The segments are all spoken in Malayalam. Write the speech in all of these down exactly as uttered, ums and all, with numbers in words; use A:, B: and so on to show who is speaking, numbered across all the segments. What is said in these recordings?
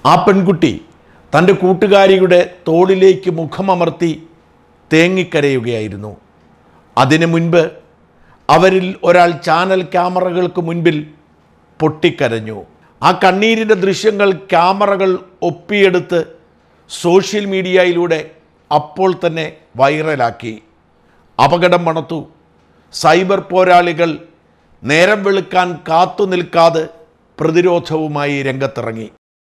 A: ആ പെൺകുട്ടി തൻ്റെ കൂട്ടുകാരിയുടെ തോളിലേക്ക് മുഖമമർത്തി തേങ്ങിക്കരയുകയായിരുന്നു. അതിനു മുൻപ് അവരിൽ ഒരാൾ ചാനൽ ക്യാമറകൾക്ക് മുൻപിൽ പൊട്ടിക്കരഞ്ഞു. ആ കണ്ണീരിൻ്റെ ദൃശ്യങ്ങൾ ക്യാമറകൾ ഒപ്പിയെടുത്ത് സോഷ്യൽ മീഡിയയിലൂടെ അപ്പോൾ തന്നെ വൈറലാക്കി. അപകടം മണത്തു. സൈബർ പോരാളികൾ നേരം വെളുക്കാൻ കാത്തു നിൽക്കാതെ പ്രതിരോധവുമായി രംഗത്തിറങ്ങി.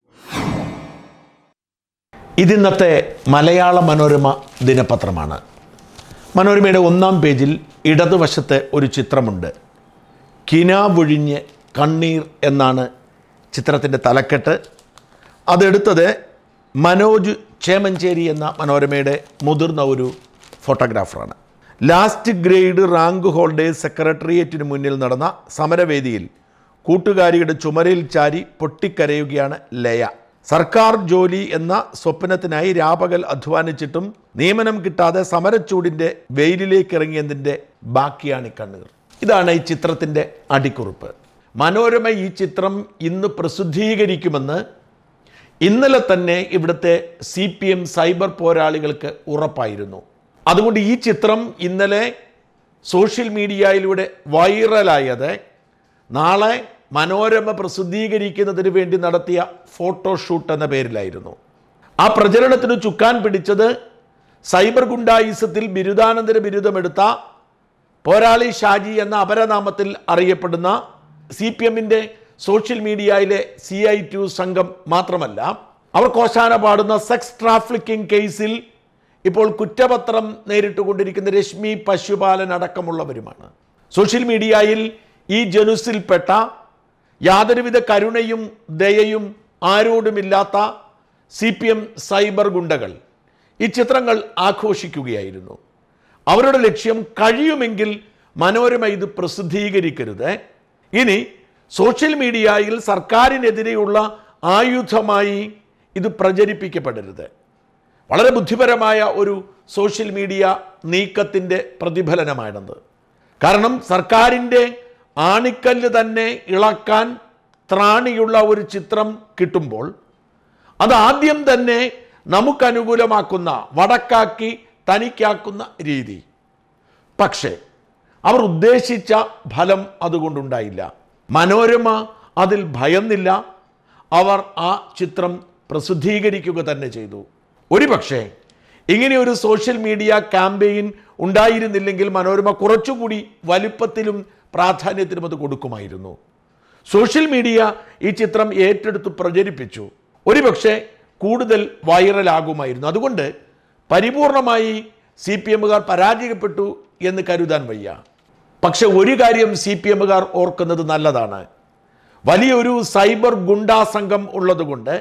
A: ഇതിന്നത്തെ മലയാള മനോരമ ദിനപത്രമാണ്. മനോരമയുടെ ഒന്നാം പേജിൽ ഇടതുവശത്തെ ഒരു ചിത്രമുണ്ട്. കിനാവൊഴിഞ്ഞ് കണ്ണീർ എന്നാണ് ചിത്രത്തിൻ്റെ തലക്കെട്ട്. അതെടുത്തത് മനോജ് ചേമഞ്ചേരി എന്ന മനോരമയുടെ മുതിർന്ന ഒരു ഫോട്ടോഗ്രാഫറാണ്. ലാസ്റ്റ് ഗ്രേഡ് റാങ്ക് ഹോൾഡേഴ്സ് സെക്രട്ടേറിയറ്റിന് മുന്നിൽ നടന്ന സമരവേദിയിൽ കൂട്ടുകാരിയുടെ ചുമരിൽ ചാരി പൊട്ടിക്കരയുകയാണ് ലയ. സർക്കാർ ജോലി എന്ന സ്വപ്നത്തിനായി രാപകൽ അധ്വാനിച്ചിട്ടും നിയമനം കിട്ടാതെ സമരച്ചൂടിൻ്റെ വെയിലിലേക്ക് ഇറങ്ങിയതിൻ്റെ ബാക്കിയാണ് കണ്ണീർ. ഇതാണ് ഈ ചിത്രത്തിൻ്റെ അടിക്കുറിപ്പ്. മനോരമ ഈ ചിത്രം ഇന്ന് പ്രസിദ്ധീകരിക്കുമെന്ന് ഇന്നലെ തന്നെ ഇവിടുത്തെ സി പി എം സൈബർ പോരാളികൾക്ക് ഉറപ്പായിരുന്നു. അതുകൊണ്ട് ഈ ചിത്രം ഇന്നലെ സോഷ്യൽ മീഡിയയിലൂടെ വൈറലായത് നാളെ മനോരമ പ്രസിദ്ധീകരിക്കുന്നതിന് വേണ്ടി നടത്തിയ ഫോട്ടോഷൂട്ട് എന്ന പേരിലായിരുന്നു. ആ പ്രചരണത്തിന് ചുക്കാൻ പിടിച്ചത് സൈബർ ഗുണ്ടായിസത്തിൽ ബിരുദാനന്തര ബിരുദമെടുത്ത പോരാളി ഷാജി എന്ന അപരനാമത്തിൽ അറിയപ്പെടുന്ന സി പി എമ്മിൻ്റെ സോഷ്യൽ മീഡിയയിലെ സി ഐ ടു സംഘം മാത്രമല്ല, അവർ കോശാന പാടുന്ന സെക്സ് ട്രാഫിക്കിംഗ് കേസിൽ ഇപ്പോൾ കുറ്റപത്രം നേരിട്ടുകൊണ്ടിരിക്കുന്ന രശ്മി പശുപാലൻ അടക്കമുള്ളവരുമാണ്. സോഷ്യൽ മീഡിയയിൽ ഈ ജനുസിൽപ്പെട്ട യാതൊരുവിധ കരുണയും ദയയും ആരോടുമില്ലാത്ത സി പി എം സൈബർ ഗുണ്ടകൾ ഈ ചിത്രങ്ങൾ ആഘോഷിക്കുകയായിരുന്നു. അവരുടെ ലക്ഷ്യം കഴിയുമെങ്കിൽ മനോരമ ഇത് പ്രസിദ്ധീകരിക്കരുത്, ഇനി സോഷ്യൽ മീഡിയയിൽ സർക്കാരിനെതിരെയുള്ള ആയുധമായി ഇത് പ്രചരിപ്പിക്കപ്പെടരുത്. വളരെ ബുദ്ധിപരമായ ഒരു സോഷ്യൽ മീഡിയ നീക്കത്തിൻ്റെ പ്രതിഫലനമാണെന്ന്. കാരണം സർക്കാരിൻ്റെ ആണിക്കല്ല് തന്നെ ഇളക്കാൻ ത്രാണിയുള്ള ഒരു ചിത്രം കിട്ടുമ്പോൾ അത് ആദ്യം തന്നെ നമുക്കനുകൂലമാക്കുന്ന, വടക്കാക്കി തനിക്കാക്കുന്ന രീതി. പക്ഷേ അവർ ഉദ്ദേശിച്ച ഫലം അതുകൊണ്ടുണ്ടായില്ല. മനോരമ അതിൽ ഭയന്നില്ല. അവർ ആ ചിത്രം പ്രസിദ്ധീകരിക്കുക തന്നെ ചെയ്തു. ഒരുപക്ഷെ ഇങ്ങനെ ഒരു സോഷ്യൽ മീഡിയ ക്യാമ്പയിൻ ഉണ്ടായിരുന്നില്ലെങ്കിൽ മനോരമ കുറച്ചുകൂടി വലുപ്പത്തിലും പ്രാധാന്യത്തിനും അത് കൊടുക്കുമായിരുന്നു. സോഷ്യൽ മീഡിയ ഈ ചിത്രം ഏറ്റെടുത്ത് പ്രചരിപ്പിച്ചു. ഒരുപക്ഷെ കൂടുതൽ വൈറലാകുമായിരുന്നു. അതുകൊണ്ട് പരിപൂർണമായി സി പി എമ്മുകാർ പരാജയപ്പെട്ടു എന്ന് കരുതാൻ വയ്യ. പക്ഷെ ഒരു കാര്യം സി പി എമ്മുകാർ ഓർക്കുന്നത് നല്ലതാണ്. വലിയൊരു സൈബർ ഗുണ്ടാ സംഘം ഉള്ളതുകൊണ്ട്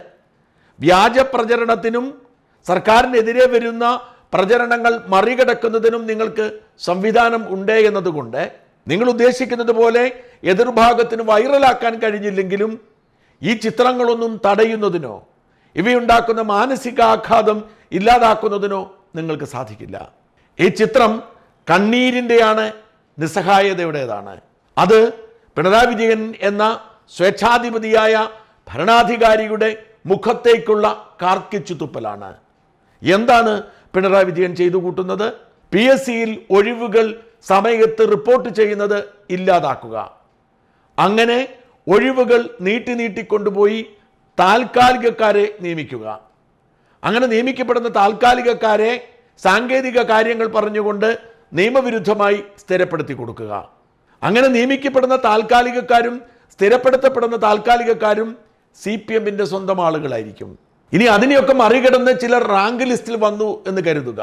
A: വ്യാജ പ്രചരണത്തിനും സർക്കാരിനെതിരെ വരുന്ന പ്രചരണങ്ങൾ മറികടക്കുന്നതിനും നിങ്ങൾക്ക് സംവിധാനം ഉണ്ട് എന്നതുകൊണ്ട് നിങ്ങൾ ഉദ്ദേശിക്കുന്നത് പോലെ എതിർഭാഗത്തിന് വൈറലാക്കാൻ കഴിഞ്ഞില്ലെങ്കിലും ഈ ചിത്രങ്ങളൊന്നും തടയുന്നതിനോ ഇവയുണ്ടാക്കുന്ന മാനസികാഘാതം ഇല്ലാതാക്കുന്നതിനോ നിങ്ങൾക്ക് സാധിക്കില്ല. ഈ ചിത്രം കണ്ണീരിൻ്റെയാണ്, നിസ്സഹായതയുടേതാണ്. അത് പിണറായി വിജയൻ എന്ന സ്വേച്ഛാധിപതിയായ ഭരണാധികാരിയുടെ മുഖത്തേക്കുള്ള കാർക്കിച്ചു തുപ്പലാണ്. എന്താണ് പിണറായി വിജയൻ ചെയ്തു കൂട്ടുന്നത്? പി എസ് സിയിൽ ഒഴിവുകൾ സമയത്ത് റിപ്പോർട്ട് ചെയ്യുന്നത് ഇല്ലാതാക്കുക. അങ്ങനെ ഒഴിവുകൾ നീട്ടി നീട്ടിക്കൊണ്ടുപോയി താൽക്കാലികക്കാരെ നിയമിക്കുക. അങ്ങനെ നിയമിക്കപ്പെടുന്ന താൽക്കാലികക്കാരെ സാങ്കേതിക കാര്യങ്ങൾ പറഞ്ഞുകൊണ്ട് നിയമവിരുദ്ധമായി സ്ഥിരപ്പെടുത്തി കൊടുക്കുക. അങ്ങനെ നിയമിക്കപ്പെടുന്ന താൽക്കാലികക്കാരും സ്ഥിരപ്പെടുത്തപ്പെടുന്ന താൽക്കാലികക്കാരും സി പി എമ്മിൻ്റെ സ്വന്തം ആളുകളായിരിക്കും. ഇനി അതിനെയൊക്കെ മറികടന്ന് ചിലർ റാങ്ക് ലിസ്റ്റിൽ വന്നു എന്ന് കരുതുക.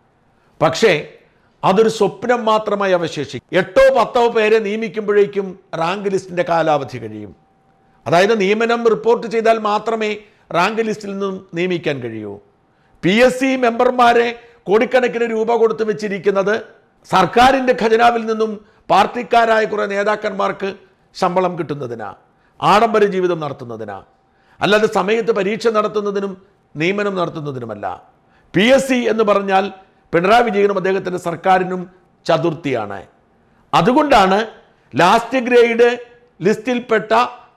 A: പക്ഷേ അതൊരു സ്വപ്നം മാത്രമായി അവശേഷിക്കും. എട്ടോ പത്തോ പേരെ നിയമിക്കുമ്പോഴേക്കും റാങ്ക് ലിസ്റ്റിൻ്റെ കാലാവധി കഴിയും. അതായത് നിയമനം റിപ്പോർട്ട് ചെയ്താൽ മാത്രമേ റാങ്ക് ലിസ്റ്റിൽ നിന്നും നിയമിക്കാൻ കഴിയൂ. പി എസ് സി മെമ്പർമാരെ കോടിക്കണക്കിന് രൂപ കൊടുത്തു വെച്ചിരിക്കുന്നത് സർക്കാരിൻ്റെ ഖജനാവിൽ നിന്നും പാർട്ടിക്കാരായ കുറേ നേതാക്കന്മാർക്ക് ശമ്പളം കിട്ടുന്നതിനാ, ആഡംബര ജീവിതം നടത്തുന്നതിനാ, അല്ലാതെ സമയത്ത് പരീക്ഷ നടത്തുന്നതിനും നിയമനം നടത്തുന്നതിനുമല്ല. പി എസ് സി എന്ന് പറഞ്ഞാൽ പിണറായി വിജയനും അദ്ദേഹത്തിൻ്റെ സർക്കാരിനും ചതുർത്ഥിയാണ്. അതുകൊണ്ടാണ് ലാസ്റ്റ് ഗ്രേഡ് ലിസ്റ്റിൽപ്പെട്ട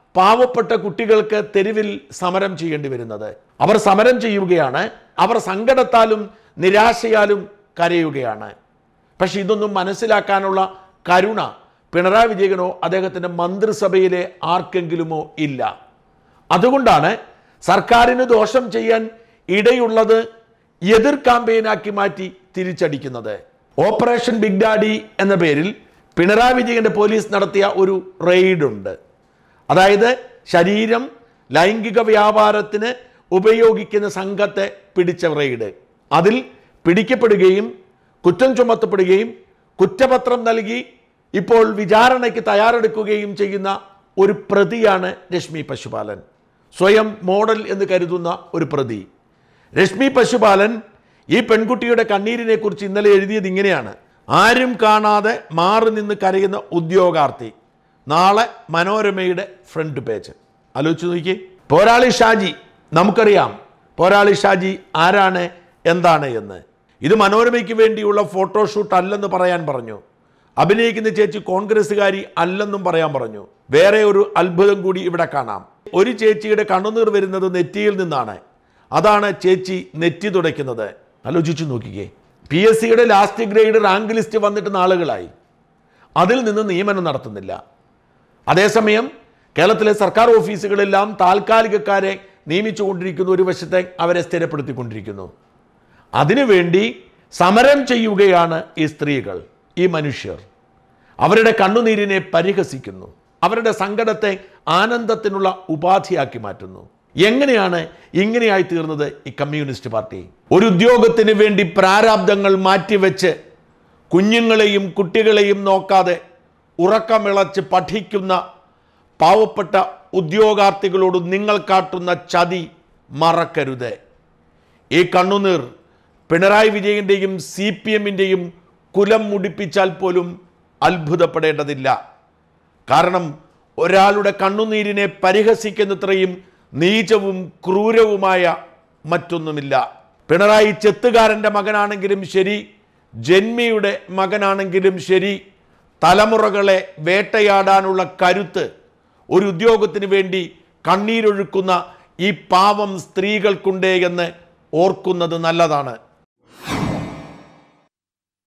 A: പാവപ്പെട്ട കുട്ടികൾക്ക് തെരുവിൽ സമരം ചെയ്യേണ്ടി വരുന്നത്. അവർ സമരം ചെയ്യുകയാണ്, അവർ സങ്കടത്താലും നിരാശയാലും കരയുകയാണ്. പക്ഷെ ഇതൊന്നും മനസ്സിലാക്കാനുള്ള കരുണ പിണറായി വിജയനോ അദ്ദേഹത്തിൻ്റെ മന്ത്രിസഭയിലെ ആർക്കെങ്കിലുമോ ഇല്ല. അതുകൊണ്ടാണ് സർക്കാരിന് ദോഷം ചെയ്യാൻ ഇടയുള്ളത് എതിർ കാമ്പയിനാക്കി മാറ്റി തിരിച്ചടിക്കുന്നത്. ഓപ്പറേഷൻ ബിഗ് ഡാഡി എന്ന പേരിൽ പിണറായി വിജയൻ്റെ പോലീസ് നടത്തിയ ഒരു റെയ്ഡുണ്ട്. അതായത് ശരീരം ലൈംഗിക വ്യാപാരത്തിന് ഉപയോഗിക്കുന്ന സംഘത്തെ പിടിച്ച റെയ്ഡ്. അതിൽ പിടിക്കപ്പെടുകയും കുറ്റം ചുമത്തപ്പെടുകയും കുറ്റപത്രം നൽകി ഇപ്പോൾ വിചാരണയ്ക്ക് തയ്യാറെടുക്കുകയും ചെയ്യുന്ന ഒരു പ്രതിയാണ് രശ്മി പശുപാലൻ. സ്വയം മോഡൽ എന്ന് കരുതുന്ന ഒരു പ്രതി. രശ്മി പശുപാലൻ ഈ പെൺകുട്ടിയുടെ കണ്ണീരിനെ കുറിച്ച് ഇന്നലെ എഴുതിയത് ഇങ്ങനെയാണ്: ആരും കാണാതെ മാറി നിന്ന് കരയുന്ന ഉദ്യോഗാർത്ഥി. നാളെ മനോരമയുടെ ഫ്രണ്ട് പേജ്. ആലോചിച്ച് നോക്കി. പോരാളി ഷാജി, നമുക്കറിയാം പോരാളി ഷാജി ആരാണ് എന്താണ് എന്ന്. ഇത് മനോരമയ്ക്ക് വേണ്ടിയുള്ള ഫോട്ടോഷൂട്ട് അല്ലെന്ന് പറയാൻ പറഞ്ഞു. അഭിനയിക്കുന്ന ചേച്ചി കോൺഗ്രസ്സുകാരി അല്ലെന്നും പറയാൻ പറഞ്ഞു. വേറെ ഒരു അത്ഭുതം കൂടി ഇവിടെ കാണാം. ഒരു ചേച്ചിയുടെ കണ്ണുനീർ വരുന്നത് നെറ്റിയിൽ നിന്നാണ്. അതാണ് ചേച്ചി നെറ്റി തുടയ്ക്കുന്നത്. ആലോചിച്ചു നോക്കിക്കേ. പി എസ് സിയുടെ ലാസ്റ്റ് ഗ്രേഡ് റാങ്ക് ലിസ്റ്റ് വന്നിട്ട് നാളുകളായി, അതിൽ നിന്ന് നിയമനം നടത്തുന്നില്ല. അതേസമയം കേരളത്തിലെ സർക്കാർ ഓഫീസുകളെല്ലാം താൽക്കാലികക്കാരെ നിയമിച്ചുകൊണ്ടിരിക്കുന്നു, ഒരു വശത്തെ അവരെ സ്ഥിരപ്പെടുത്തിക്കൊണ്ടിരിക്കുന്നു. അതിനുവേണ്ടി സമരം ചെയ്യുകയാണ് ഈ സ്ത്രീകൾ, ഈ മനുഷ്യർ. അവരുടെ കണ്ണുനീരിനെ പരിഹസിക്കുന്നു, അവരുടെ സങ്കടത്തെ ആനന്ദത്തിനുള്ള ഉപാധിയാക്കി മാറ്റുന്നു. എങ്ങനെയാണ് ഇങ്ങനെയായി തീർന്നത് ഈ കമ്മ്യൂണിസ്റ്റ് പാർട്ടി? ഒരു ഉദ്യോഗത്തിന് വേണ്ടി പ്രാരാബ്ദങ്ങൾ മാറ്റിവെച്ച് കുഞ്ഞുങ്ങളെയും കുട്ടികളെയും നോക്കാതെ ഉറക്കമിളച്ച് പഠിക്കുന്ന പാവപ്പെട്ട ഉദ്യോഗാർത്ഥികളോട് നിങ്ങൾ കാട്ടുന്ന ചതി മറക്കരുത്. ഈ കണ്ണുനീർ പിണറായി വിജയൻ്റെയും സി പി എമ്മിൻ്റെയും കുലം മുടിപ്പിച്ചാൽ പോലും അത്ഭുതപ്പെടേണ്ടതില്ല. കാരണം ഒരാളുടെ കണ്ണുനീരിനെ പരിഹസിക്കുന്നത്രയും നീചവും ക്രൂരവുമായ മറ്റൊന്നുമില്ല. പിണറായി ചെത്തുകാരൻ്റെ മകനാണെങ്കിലും ശരി, ജന്മിയുടെ മകനാണെങ്കിലും ശരി, തലമുറകളെ വേട്ടയാടാനുള്ള കരുത്ത് ഒരു ഉദ്യോഗത്തിന് വേണ്ടി കണ്ണീരൊഴുക്കുന്ന ഈ പാവം സ്ത്രീകൾക്കുണ്ടേ എന്ന് ഓർക്കുന്നത് നല്ലതാണ്.